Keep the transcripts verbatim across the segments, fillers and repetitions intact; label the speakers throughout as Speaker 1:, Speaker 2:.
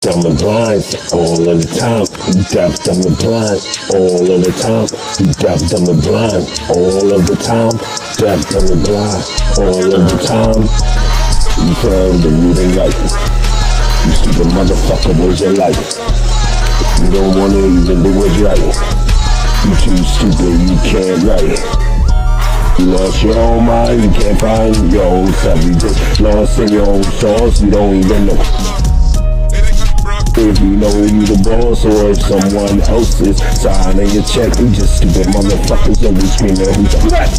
Speaker 1: I'm blind all of the time. Deaf, dumb and blind all of the time. Deaf, dumb and blind all of the time. Deaf, dumb and blind all of the time. You found the reading light. You stupid motherfucker, where's your light? You don't wanna even do what's right. You too stupid, you can't write. You lost your own mind, you can't find your own self. You just lost in your own source, you don't even know. If you know you the boss, or if someone else is signing your check, you just stupid motherfuckers that be screaming who's the threat.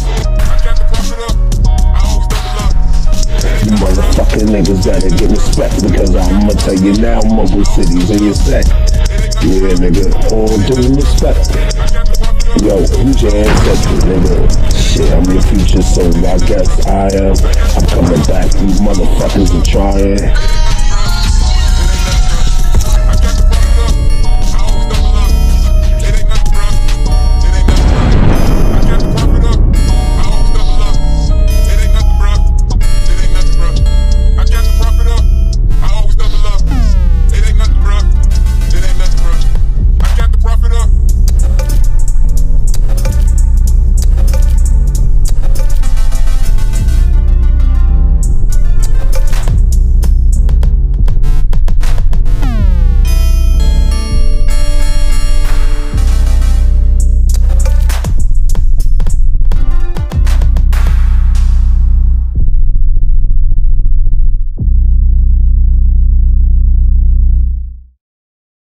Speaker 1: You motherfucking niggas gotta get respect, because I'ma tell you now, Mogul City's in your set. Yeah, nigga, all due respect. Yo, who's your ancestor, nigga? Shit, I'm your future, so I guess I am. I'm coming back, you motherfuckers are trying.